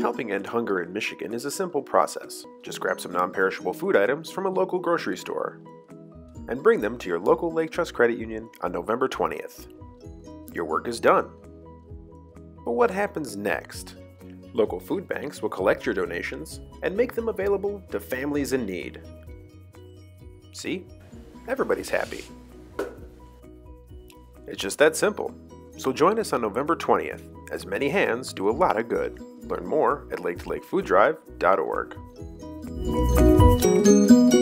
Helping end hunger in Michigan is a simple process. Just grab some non-perishable food items from a local grocery store and bring them to your local Lake Trust Credit Union on November 20th. Your work is done. But what happens next? Local food banks will collect your donations and make them available to families in need. See? Everybody's happy. It's just that simple. So join us on November 20th, as many hands do a lot of good. Learn more at laketolakefoodDrive.org.